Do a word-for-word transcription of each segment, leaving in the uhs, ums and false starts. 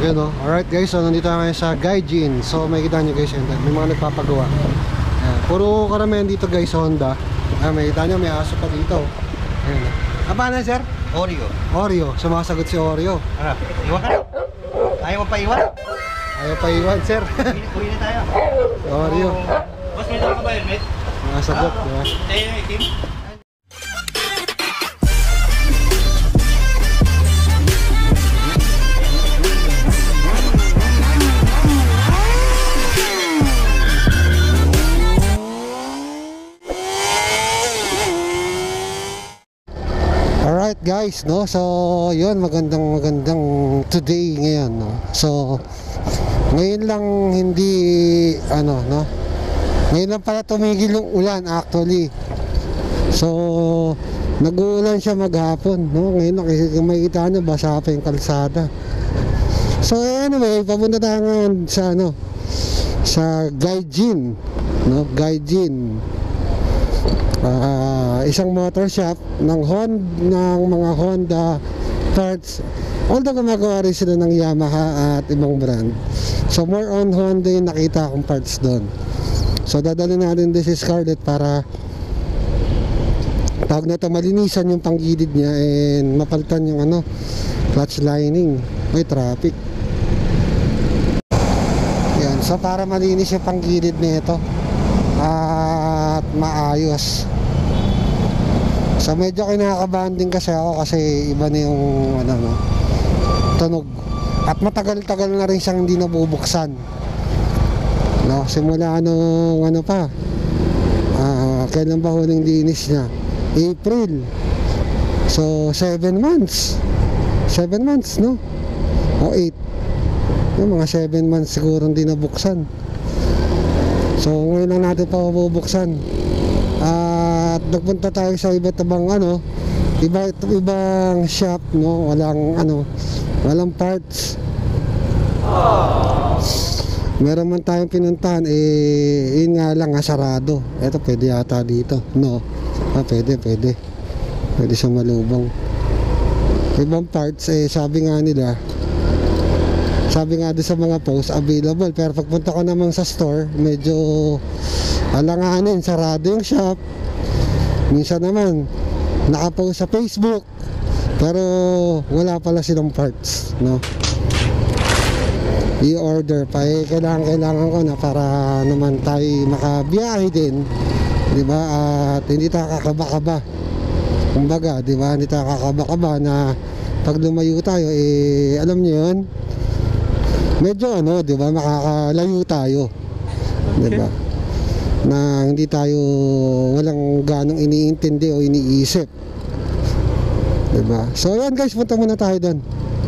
Yun o. Alright guys, so nandito na ngayon sa Gaijin. So may kita nyo guys, yun, may mga nagpapagawa. Ayan. Puro karamihan dito guys, Honda. Ayan, may kita nyo, may aso pa dito. Ayan. Apa na sir? Oreo. Oreo, sumasagot si Oreo. Ano? Iwan ka? Ayaw mo pa iwan? Ayaw pa iwan sir. Uwi na tayo. Oreo. Boss, may dala ka ba helmet? Sumasagot, ah, diba? Eh, Kim? Alright guys, no? So, yun, magandang magandang today ngayon, no? So, ngayon lang hindi, ano, no? Ngayon lang pala tumigil yung ulan, actually. So, nag-uulan siya maghapon, no? Ngayon, makikita nyo, basa pa yung kalsada. So, anyway, papunta tayo ngayon sa, ano, sa Gaijin, no? Gaijin. Uh, isang motor shop ng Honda, ng mga Honda parts. Although gumagawa rin sila ng Yamaha at ibang brand. So more on Honda yung nakita akong parts doon. So dadalhin natin din si Scarlett para tawag na ito, malinisan yung panggilid niya and mapalitan yung ano, clutch lining. May traffic. Yan. So para malinis yung panggilid nito at maayos. So medyo kinakabahan din kasi ako kasi iba na yung ano, no, tunog. At matagal-tagal na rin siyang hindi nabubuksan, no? Simula nung ano pa, uh, kailan ba huling linis niya? April. So seven months seven months, no? O eight, yung mga seven months siguro hindi nabuksan. So ngayon lang natin pa mabubuksan. At nagpunta tayo sa iba't ibang ano, iba ibang shop, no? Walang ano, walang parts. Meron man tayong pinuntahan, eh yun nga lang, ah, sarado. Eto pwede yata dito, no? Ah, pwede, pwede pwede sa malubong. Ibang parts, eh sabi nga nila, sabi nga doon sa mga post, available. Pero pagpunta ko naman sa store, medyo alanganin, sarado yung shop. Minsan naman nakapost sa Facebook pero wala pala silang parts, no? I-order pa, eh kailangan kailangan ko na para naman tayo makabiyahe din, di ba? At hindi tayo kakaba-kaba, kumbaga, di ba? Hindi tayo kakaba-kaba na pag lumayo tayo, eh alam niyo yun, medyo ano, di ba, makakalayo tayo, di ba? Na hindi tayo, walang ganong iniintindi o iniisip, diba? So yan guys, punta muna tayo doon.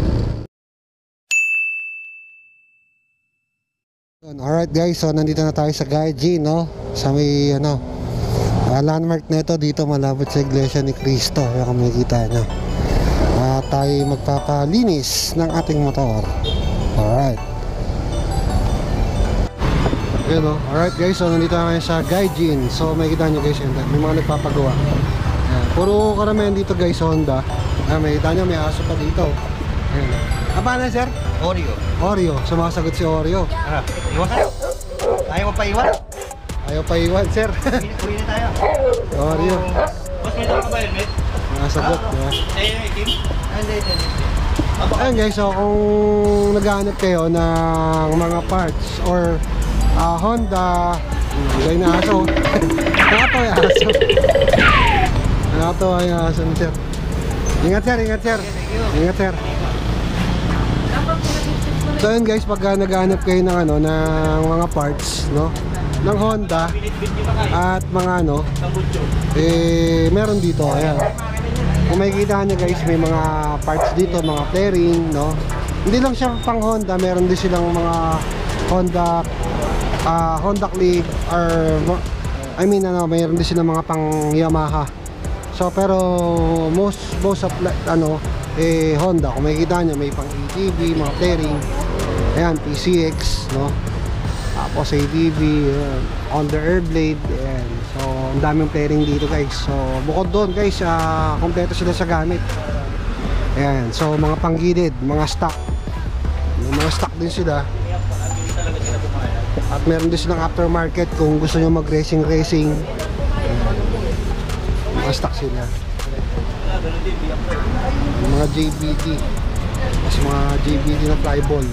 Alright guys, so nandito na tayo sa Gaijin, no? Sa may ano, uh, landmark na ito, dito malapit sa Iglesia ni Cristo, kaya kung makikita nyo. At uh, tayo magpapalinis ng ating motor. Alright. Yun, no? Alright guys, so nandito na ngayon sa Gaijin. So may kita nyo guys, yun, may mga nagpapagawa. Ayan. Puro karamihan dito guys, Honda. Ayan, may kita nyo, may aso pa dito. Ayan. Apa na sir? Oreo. Oreo, sumasagot si Oreo. Ano? Iwan ka? Ayaw mo pa iwan? Ayaw pa iwan sir. Uwi na tayo. Oreo. Boss, may dala ka ba helmet? Sumasagot, ah, diba? Eh, Kim? Hindi, hindi. Ayan guys, so kung naghahanap kayo ng mga parts or Uh, Honda, gay na aso. Nakatawa yung aso. Nakatawa yung aso ni sir. Ingat sir, ingat sir. Ingat sir. So yun guys, pagka naghahanap kayo ng ano, ng mga parts, no, ng Honda at mga ano, eh meron dito. Ayan. Kung makikita nyo guys, may mga parts dito, mga fairing, no. Hindi lang siya pang Honda, meron din silang mga Honda Uh, Honda Click or I mean ano, mayroon din sila mga pang Yamaha. So pero most most of ano eh Honda, kung makikita nyo may pang A T V, mga fairing. Ayan, P C X, no? Tapos A T V, uh, Honda Airblade, ayan. So ang daming fairing dito guys. So bukod doon guys, uh, kompleto sila sa gamit. Ayan, so mga panggilid, mga stock, no? may mga stock din sila. At meron din silang aftermarket kung gusto nyo mag racing racing. Mga stock sila. Mga J B T. Mas mga J B T na flyball.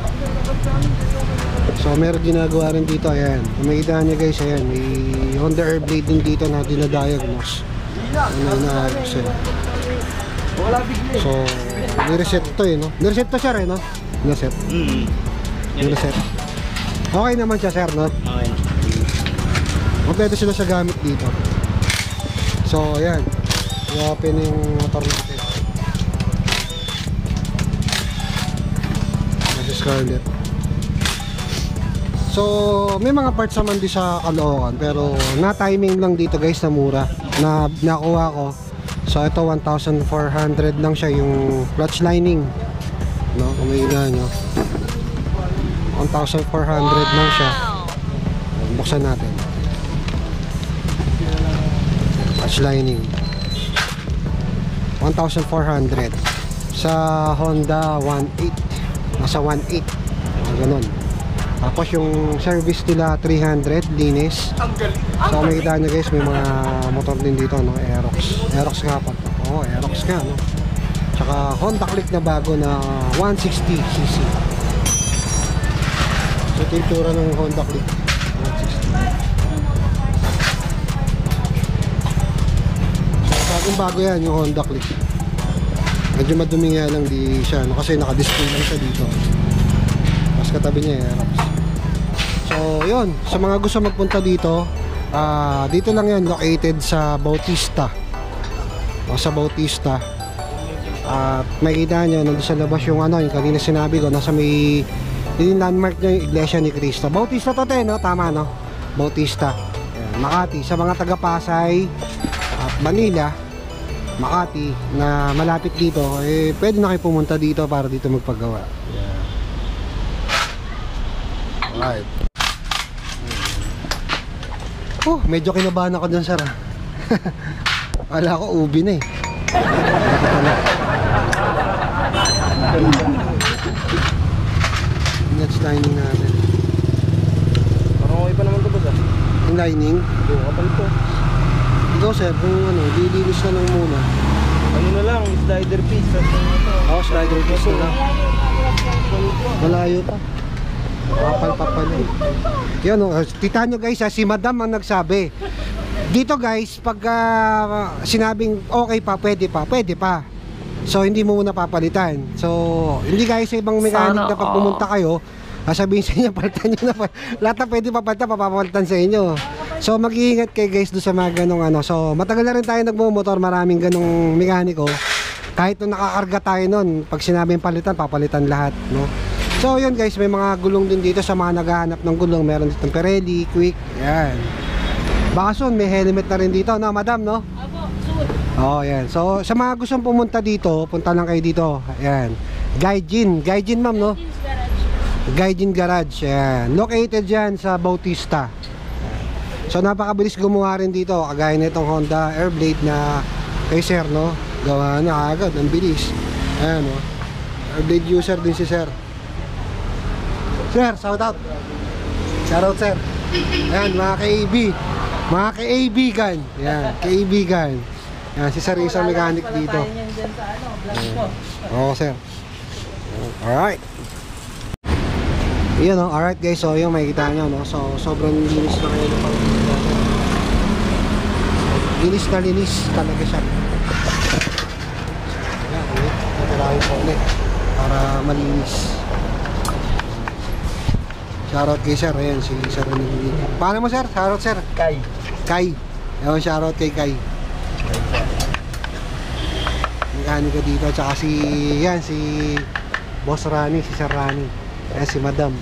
So meron ginagawa rin dito. Ayan, kung makikita nyo guys, ayan, may Honda Airblade din dito na dinadiagnose. Ano na sir. So nireset ito eh, no? Nireset to sir eh, no? Nireset. Mm. Nireset. Okay naman siya sir, no? Okay. Kompleto sila sa gamit dito. So ayan, i-open yung motor natin. Nasa Scarlett. So may mga parts naman din sa Caloocan, pero na-timing lang dito guys na mura na nakuha ko. So ito one thousand four hundred lang siya yung clutch lining, no? Kung makikita nyo, one thousand four hundred lang siya. Buksan natin. Clutch lining one thousand four hundred. Sa Honda one eight, nasa one eight, ganun. Tapos yung service nila three hundred, linis. So makikita nyo guys, may mga motor din dito, no? Aerox. Aerox nga pa. Oo, Aerox nga, no? Tsaka Honda Click na bago na one sixty c c. So ito yung tura ng Honda Click one sixty. So bagong bago yan yung Honda Click. Medyo madumi nga lang di siya, no? Kasi naka-display lang siya dito. Tapos katabi niya Aerox. So yun, sa mga gusto magpunta dito, uh, dito lang yan, located sa Bautista, o sa Bautista. At uh, makikita nyo nandun sa labas yung ano, yung kanina sinabi ko, nasa may yung landmark nyo, yung Iglesia ni Cristo. Bautista to te, no? Tama, no? Bautista. Ayan, Makati. Sa mga taga Pasay at Manila, Makati na malapit dito, eh pwede na kayo pumunta dito para dito magpagawa. Yeah. Alright. Oh, medyo kinabahan ako dyan sir. Wala ko, ubi na eh. Next lining natin. Parang okay pa naman ito ba? Yung lining? Oo, kapal ito. Ikaw sir, kung ano, dilinis na lang muna. Ano na lang, slider piece. Oo, oh, slider piece na lang. Malayo pa. Kapal pa pala eh. Yan o, tita nyo guys ha, si madam ang nagsabi. Dito guys, pag uh, sinabing okay pa, pwede pa, pwede pa. So hindi mo muna papalitan. So hindi guys, sa ibang mechanic na pag pumunta kayo, sabihin sa inyo, palitan nyo na pa. Lahat na pwede papalitan, papapalitan sa inyo. So mag-iingat kayo guys doon sa mga ganong ano. So matagal na rin tayo nagmumotor, maraming ganong mekaniko. Kahit nung nakakarga tayo nun, pag sinabing palitan, papalitan lahat, no? So yun guys, may mga gulong din dito sa mga naghahanap ng gulong. Meron dito Pirelli, Quick, yan. Baka soon may helmet na rin dito, no madam, no? Apo, soon. Oh, yan. So sa mga gustong pumunta dito, punta lang kayo dito. Ayan. Gaijin, Gaijin ma'am, no? Gaijin's Garage. Gaijin Garage, yan. Located yan sa Bautista. So napakabilis gumawa rin dito, kagaya nitong Honda Airblade na kay sir, no? Gawa na agad, ang bilis. Ayan, no? Airblade user din si sir. Sir, shout out. Shout out sir. Ayan, mga ka-A B. Mga ka-A-bigan. Ayan, ka-A-bigan. Ayan, si sir isang mechanic dito. Oo sir. Alright. Yun, no? Alright guys, so yung makikita nyo, no? So sobrang linis na ngayon ng pang-linis. Linis na linis talaga siya. Ayan, ulit. Natalahin ko ulit para malinis. Shoutout kay sir, ayan si sir. Paano mo sir? Shoutout sir. Kai. Kai. Ayan, shoutout kay Kai. Mekaniko dito, tsaka si, yan, si Boss Rani, si Sir Rani. Ayan si Madam.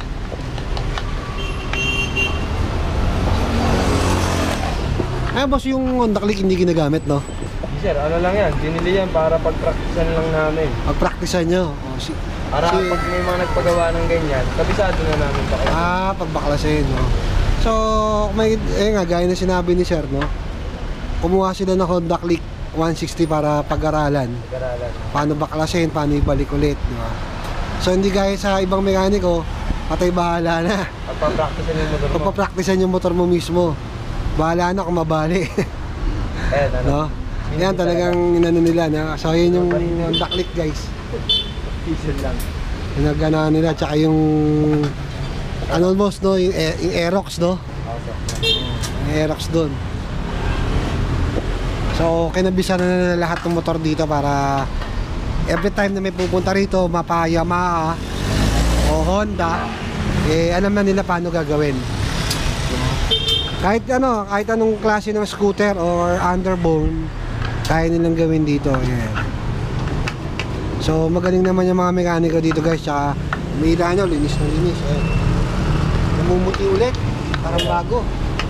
Ayan boss, yung Honda Click hindi ginagamit, no? Sir, ano lang yan, binili yan para pag-practicean lang namin. Pag-practicean nyo. Oh, si, Para si, pag may mga nagpagawa ng ganyan, kabisado na namin pa kayo. Ah, pagbaklasin, no? So, may, eh nga, gaya na sinabi ni Sir, no? Kumuha sila ng Honda Click one sixty para pag-aralan. Pag-aralan. Paano baklasin, paano ibalik ulit, di ba? So hindi gaya sa ibang mekaniko, patay bahala na. Pagpa-practicean yung motor mo. Pagpapraktisan yung motor mo mismo, bahala na kung mabali. Ayan, ano? No? Yan talagang inano nila na. So yun yung Honda Click guys. Diesel lang. Yung nagana nila, tsaka yung ano most no, yung, e- yung Aerox no. Yung Aerox doon. So kinabisan na nila lahat ng motor dito para every time na may pupunta rito, mapa Yamaha o Honda, eh alam na nila paano gagawin. Kahit ano, kahit anong klase ng scooter or underbone, kaya nilang gawin dito. Yan. So magaling naman yung mga mekaniko dito guys. Tsaka umila nyo, linis na linis. Ayan. Namumuti ulit, parang bago.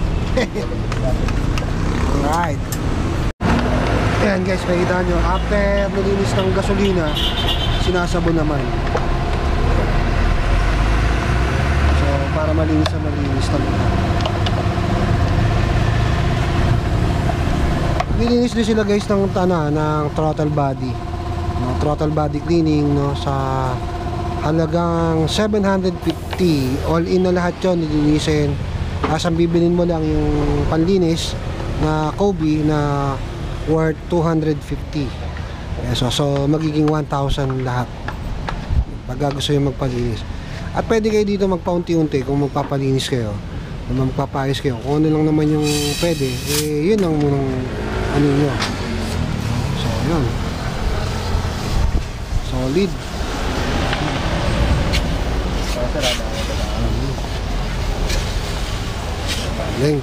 Alright. Ayan guys, makikita nyo, after nalinis ng gasolina, sinasabon naman. So para malinis na malinis talaga. Nilinis din sila guys ng tana ng throttle body, no, throttle body cleaning no, sa halagang seven hundred fifty. All in na lahat yun nilinisin. As ang bibilin mo lang yung panlinis na Kobe na worth two hundred fifty. Yeah, so, so magiging one thousand lahat pag gusto yung magpalinis. At pwede kayo dito magpaunti-unti kung magpapalinis kayo, kung magpapayos kayo, kung ano lang naman yung pwede, eh yun ang munang ano nyo. So yun, solid. Galing.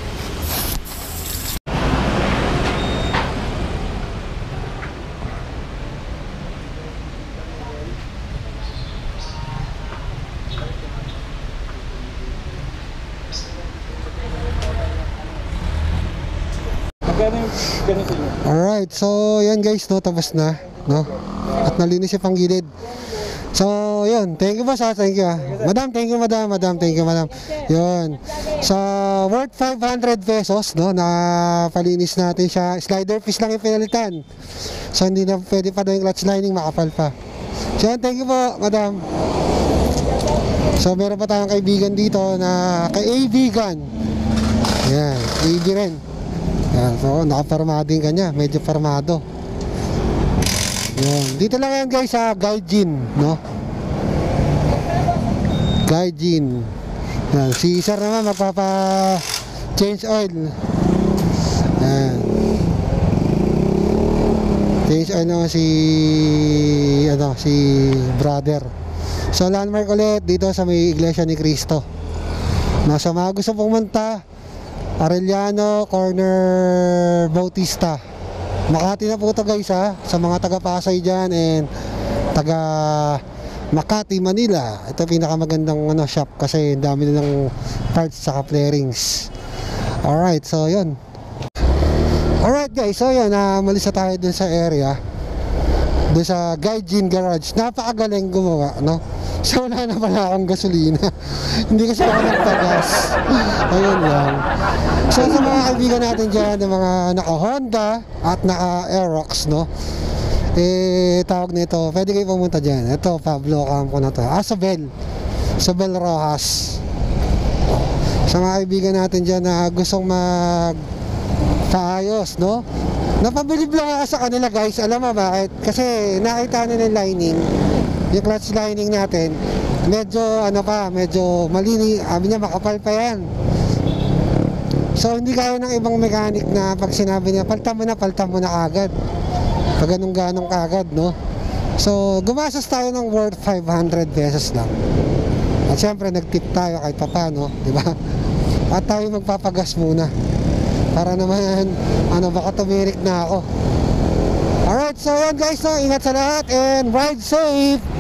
Alright, so yan guys, no, tapos na, no? At nalinis yung panggilid. So, yun, thank you boss ha, thank you ha. Madam, thank you madam, madam, thank you madam. Yun. So, worth five hundred pesos, no, na palinis natin siya. Slider piece lang yung pinalitan. So, hindi na pwede pa daw yung clutch lining, makapal pa. So, yun, thank you po, madam. So, meron pa tayong kaibigan dito na kay A V Gun. Yan, A V rin. Yan, so nakaparmado yung kanya, medyo parmado. Yan, dito lang yan guys sa Gaijin, no? Gaijin. Yan, si sir naman magpapa change oil. Yan. Change oil naman si ano, si brother. So landmark ulit dito sa may Iglesia ni Cristo. Nasa mga gusto pumunta, Arellano, corner Bautista. Makati na po ito guys ha, sa mga taga Pasay dyan and taga Makati, Manila. Ito pinakamagandang ano, shop kasi dami nilang parts sa flarings. Alright, so yun. Alright guys, so yun, uh, malis na tayo dun sa area, dun sa Gaijin Garage. Napakagaling gumawa, no? So wala na pala akong gasolina. Hindi kasi ako nagpagas. Ayun lang. So sa mga kaibigan natin dyan, ng mga naka-Honda at naka-Aerox, no, eh tawag nito, pwede kayo pumunta dyan. Ito, Pablo Campo na to. Ah, Sobel. Sobel Rojas. Sa mga kaibigan natin dyan na gustong mag paayos, no, napabilib lang ako sa kanila guys. Alam mo bakit? Kasi nakita nila yung lining, yung clutch lining natin, medyo ano pa, medyo malini, sabi niya makapal pa yan. So hindi kaya ng ibang mechanic na pag sinabi niya paltan mo na, paltan mo na agad, pag ganun ganong kagad, no. So gumastos tayo ng worth five hundred pesos lang. At syempre nag-tip tayo kahit papano, di ba? At tayo magpapagas muna para naman ano, baka tumirik na ako. Alright, so yan guys, no, ingat sa lahat and ride safe.